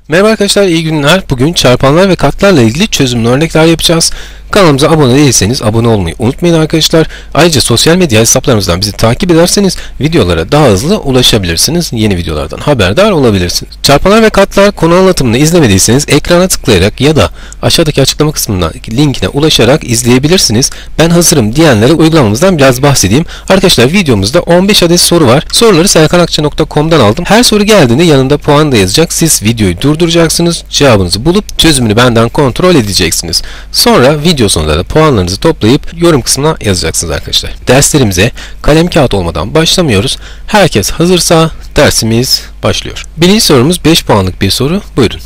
Merhaba arkadaşlar, iyi günler. Bugün çarpanlar ve katlarla ilgili çözümlü örnekler yapacağız. Kanalımıza abone değilseniz abone olmayı unutmayın arkadaşlar. Ayrıca sosyal medya hesaplarımızdan bizi takip ederseniz videolara daha hızlı ulaşabilirsiniz. Yeni videolardan haberdar olabilirsiniz. Çarpanlar ve katlar konu anlatımını izlemediyseniz ekrana tıklayarak ya da aşağıdaki açıklama kısmındaki linkine ulaşarak izleyebilirsiniz. Ben hazırım diyenlere uygulamamızdan biraz bahsedeyim. Arkadaşlar videomuzda 15 adet soru var. Soruları serkanakça.com'dan aldım. Her soru geldiğinde yanında puan da yazacak. Siz videoyu durduracaksınız. Cevabınızı bulup çözümünü benden kontrol edeceksiniz. Sonra video sonunda da puanlarınızı toplayıp yorum kısmına yazacaksınız arkadaşlar. Derslerimize kalem kağıt olmadan başlamıyoruz. Herkes hazırsa dersimiz başlıyor. Birinci sorumuz 5 puanlık bir soru. Buyurun.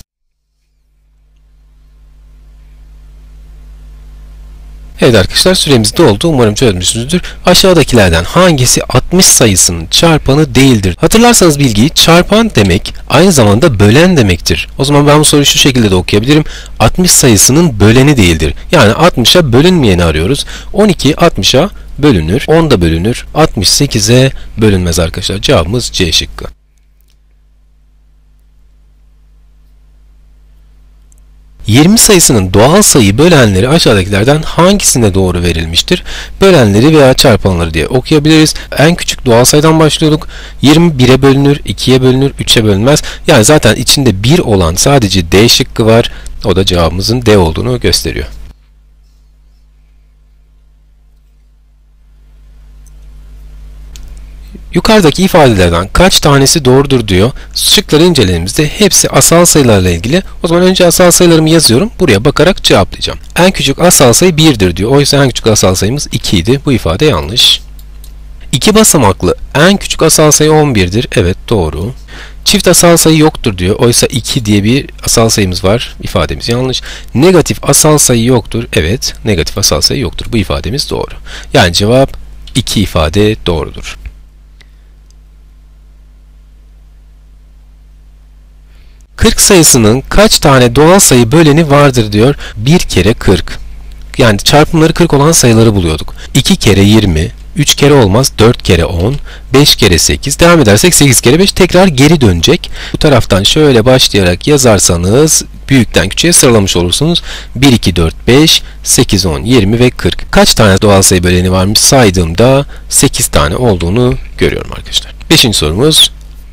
Evet arkadaşlar, süremiz doldu. Umarım çözmüşsünüzdür. Aşağıdakilerden hangisi 60 sayısının çarpanı değildir? Hatırlarsanız bilgiyi, çarpan demek aynı zamanda bölen demektir. O zaman ben bu soruyu şu şekilde de okuyabilirim. 60 sayısının böleni değildir. Yani 60'a bölünmeyeni arıyoruz. 12 60'a bölünür. 10 da bölünür. 68'e bölünmez arkadaşlar. Cevabımız C şıkkı. 20 sayısının doğal sayı bölenleri aşağıdakilerden hangisinde doğru verilmiştir? Bölenleri veya çarpanları diye okuyabiliriz. En küçük doğal sayıdan başlıyorduk. 20 1'e bölünür, 2'ye bölünür, 3'e bölünmez. Yani zaten içinde 1 olan sadece D şıkkı var. O da cevabımızın D olduğunu gösteriyor. Yukarıdaki ifadelerden kaç tanesi doğrudur diyor. Şıkları incelediğimizde hepsi asal sayılarla ilgili. O zaman önce asal sayılarımı yazıyorum. Buraya bakarak cevaplayacağım. En küçük asal sayı 1'dir diyor. Oysa en küçük asal sayımız 2 idi. Bu ifade yanlış. 2 basamaklı en küçük asal sayı 11'dir. Evet, doğru. Çift asal sayı yoktur diyor. Oysa 2 diye bir asal sayımız var. İfademiz yanlış. Negatif asal sayı yoktur. Evet, negatif asal sayı yoktur. Bu ifademiz doğru. Yani cevap 2 ifade doğrudur. Kırk sayısının kaç tane doğal sayı böleni vardır diyor. 1 kere 40. Yani çarpımları 40 olan sayıları buluyorduk. 2 kere 20, 3 kere olmaz, 4 kere 10, 5 kere 8. Devam edersek 8 kere 5 tekrar geri dönecek. Bu taraftan şöyle başlayarak yazarsanız büyükten küçüğe sıralamış olursunuz. 1, 2, 4, 5, 8, 10, 20 ve 40. Kaç tane doğal sayı böleni varmış saydığımda 8 tane olduğunu görüyorum arkadaşlar. 5. sorumuz.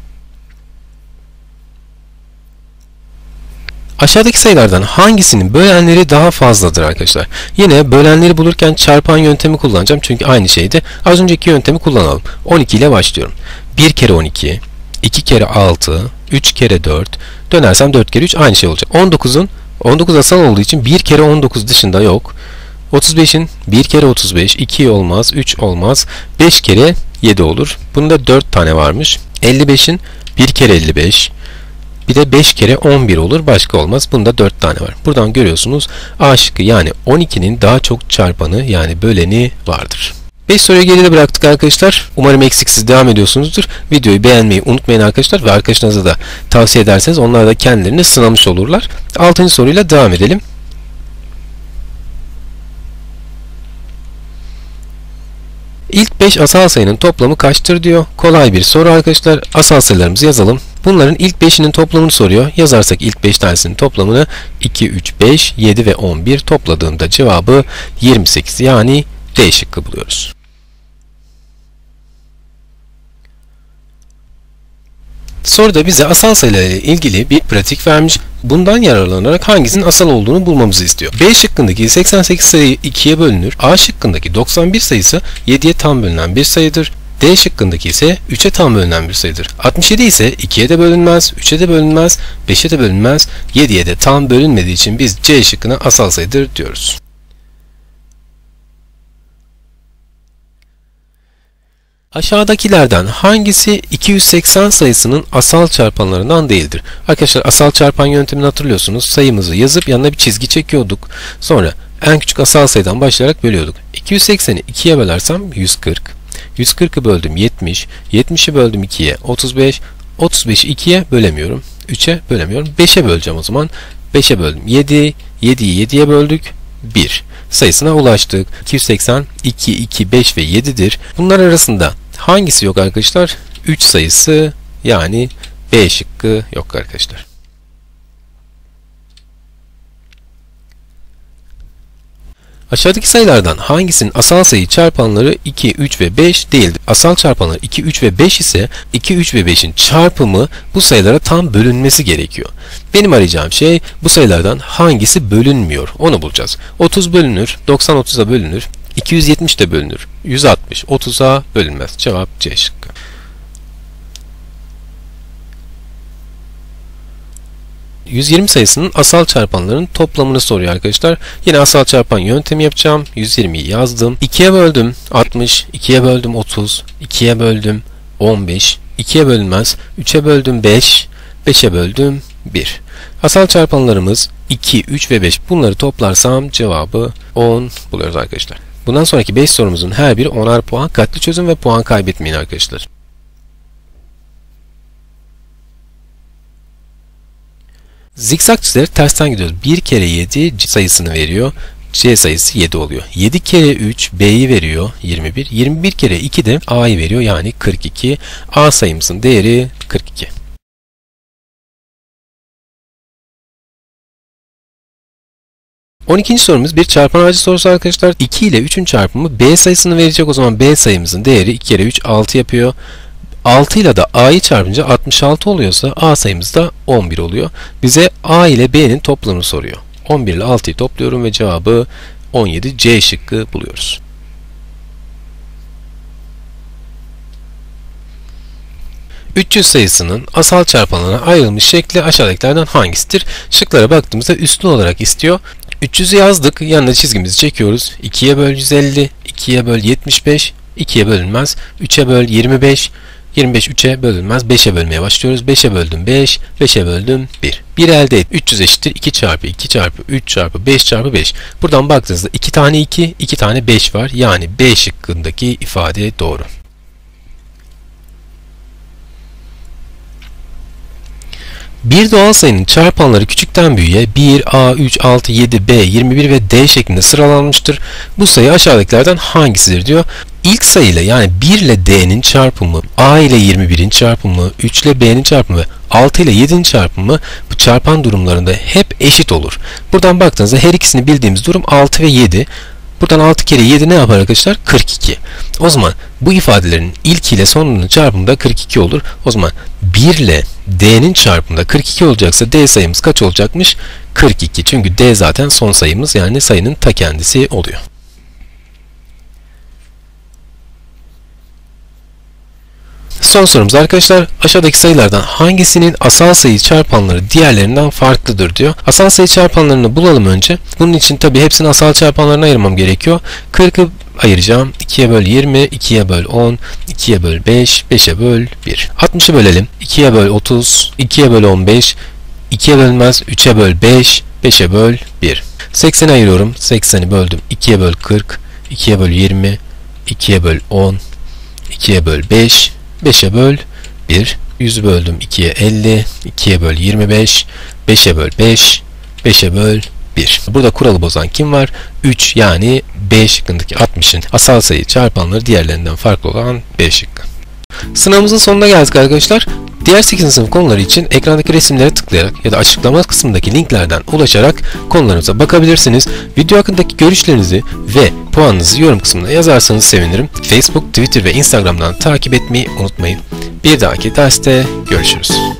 Aşağıdaki sayılardan hangisinin bölenleri daha fazladır arkadaşlar? Yine bölenleri bulurken çarpan yöntemi kullanacağım. Çünkü aynı şeydi. Az önceki yöntemi kullanalım. 12 ile başlıyorum. 1 kere 12, 2 kere 6, 3 kere 4, dönersem 4 kere 3 aynı şey olacak. 19 asal olduğu için 1 kere 19 dışında yok. 35'in 1 kere 35, 2 olmaz, 3 olmaz, 5 kere 7 olur. Bunda 4 tane varmış. 55'in 1 kere 55, bir de 5 kere 11 olur. Başka olmaz. Bunda 4 tane var. Buradan görüyorsunuz A şıkkı yani 12'nin daha çok çarpanı yani böleni vardır. 5 soruyu geride bıraktık arkadaşlar. Umarım eksiksiz devam ediyorsunuzdur. Videoyu beğenmeyi unutmayın arkadaşlar ve arkadaşlarınıza da tavsiye ederseniz onlar da kendilerini sınamış olurlar. 6. soruyla devam edelim. İlk 5 asal sayının toplamı kaçtır diyor. Kolay bir soru arkadaşlar. Asal sayılarımızı yazalım. Bunların ilk 5'inin toplamını soruyor. Yazarsak ilk 5 tanesinin toplamını 2, 3, 5, 7 ve 11 topladığımda cevabı 28 yani D şıkkı buluyoruz. Soruda bize asal sayılarla ilgili bir pratik vermiş. Bundan yararlanarak hangisinin asal olduğunu bulmamızı istiyor. B şıkkındaki 88 sayı 2'ye bölünür. A şıkkındaki 91 sayısı 7'ye tam bölünen bir sayıdır. D şıkkındaki ise 3'e tam bölünen bir sayıdır. 67 ise 2'ye de bölünmez, 3'e de bölünmez, 5'e de bölünmez, 7'ye de tam bölünmediği için biz C şıkkına asal sayıdır diyoruz. Aşağıdakilerden hangisi 280 sayısının asal çarpanlarından değildir? Arkadaşlar asal çarpan yöntemini hatırlıyorsunuz. Sayımızı yazıp yanına bir çizgi çekiyorduk. Sonra en küçük asal sayıdan başlayarak bölüyorduk. 280'i 2'ye bölersem 140. 140'ı böldüm 70. 70'i böldüm 2'ye 35. 35'i 2'ye bölemiyorum. 3'e bölemiyorum. 5'e böleceğim o zaman. 5'e böldüm 7. 7'yi 7'ye böldük. 1 sayısına ulaştık. 280, 2, 2, 5 ve 7'dir. Bunlar arasında hangisi yok arkadaşlar? 3 sayısı yani B şıkkı yok arkadaşlar. Aşağıdaki sayılardan hangisinin asal sayı çarpanları 2, 3 ve 5 değildir? Asal çarpanları 2, 3 ve 5 ise 2, 3 ve 5'in çarpımı bu sayılara tam bölünmesi gerekiyor. Benim arayacağım şey bu sayılardan hangisi bölünmüyor onu bulacağız. 30 bölünür, 90 30'a bölünür, 270 de bölünür, 160 30'a bölünmez. Cevap C şıkkı. 120 sayısının asal çarpanlarının toplamını soruyor arkadaşlar. Yine asal çarpan yöntemi yapacağım. 120'yi yazdım. 2'ye böldüm 60, 2'ye böldüm 30, 2'ye böldüm 15, 2'ye bölünmez, 3'e böldüm 5, 5'e böldüm 1. Asal çarpanlarımız 2, 3 ve 5. Bunları toplarsam cevabı 10 buluyoruz arkadaşlar. Bundan sonraki 5 sorumuzun her biri 10'ar puan. Dikkatli çözün ve puan kaybetmeyin arkadaşlar. Zikzak çizerek tersten gidiyoruz. 1 kere 7 C sayısını veriyor. C sayısı 7 oluyor. 7 kere 3 B'yi veriyor 21. 21 kere 2 de A'yı veriyor yani 42. A sayımızın değeri 42. (12. sorumuz bir çarpan ağacı sorusu arkadaşlar. 2 ile 3'ün çarpımı B sayısını verecek. O zaman B sayımızın değeri 2 kere 3 6 yapıyor. 6 ile de A'yı çarpınca 66 oluyorsa A sayımız da 11 oluyor. Bize A ile B'nin toplamını soruyor. 11 ile 6'yı topluyorum ve cevabı 17 C şıkkı buluyoruz. (300 sayısının asal çarpanlarına ayrılmış şekli aşağıdakilerden hangisidir? Şıklara baktığımızda üslü olarak istiyor. 300'ü yazdık. Yanına çizgimizi çekiyoruz. 2'ye böl 150, 2'ye böl 75, 2'ye bölünmez, 3'e böl 25, 25 3'e bölünmez, 5'e bölmeye başlıyoruz. 5'e böldüm 5, 5'e böldüm 1. 1 elde et. 300 eşittir 2 çarpı 2 çarpı 3 çarpı 5 çarpı 5. Buradan baktığınızda 2 tane 2, 2 tane 5 var. Yani B şıkkındaki ifade doğru. Bir doğal sayının çarpanları küçükten büyüğe 1, A, 3, 6, 7, B, 21 ve D şeklinde sıralanmıştır. Bu sayı aşağıdakilerden hangisidir diyor. İlk sayı ile yani 1 ile D'nin çarpımı, A ile 21'in çarpımı, 3 ile B'nin çarpımı ve 6 ile 7'nin çarpımı bu çarpan durumlarında hep eşit olur. Buradan baktığınızda her ikisini bildiğimiz durum 6 ve 7. Buradan 6 kere 7 ne yapar arkadaşlar? 42. O zaman bu ifadelerin ilk ile sonunun çarpımı da 42 olur. O zaman 1 ile D'nin çarpımında 42 olacaksa D sayımız kaç olacakmış? 42. Çünkü D zaten son sayımız yani sayının ta kendisi oluyor. Son sorumuz arkadaşlar. Aşağıdaki sayılardan hangisinin asal sayı çarpanları diğerlerinden farklıdır diyor. Asal sayı çarpanlarını bulalım önce. Bunun için tabi hepsini asal çarpanlarına ayırmam gerekiyor. 40'ı ayıracağım. 2'ye böl 20, 2'ye böl 10, 2'ye böl 5, 5'e böl 1. 60'ı bölelim. 2'ye böl 30, 2'ye böl 15, 2'ye bölmez, 3'e böl 5, 5'e böl 1. 80'i ayırıyorum. 80'i böldüm. 2'ye böl 40, 2'ye böl 20, 2'ye böl 10, 2'ye böl 5, 5'e böl 1. 100'ü böldüm 2'ye 50, 2'ye böl 25, 5'e böl 5, 5'e böl 1. Burada kuralı bozan kim var? 3 yani B şıkkındaki 60'ın asal sayı çarpanları diğerlerinden farklı olan B şıkkı. Sınavımızın sonuna geldik arkadaşlar. Diğer 8. sınıf konuları için ekrandaki resimlere tıklayarak ya da açıklama kısmındaki linklerden ulaşarak konularınıza bakabilirsiniz. Video hakkındaki görüşlerinizi ve puanınızı yorum kısmına yazarsanız sevinirim. Facebook, Twitter ve Instagram'dan takip etmeyi unutmayın. Bir dahaki derste görüşürüz.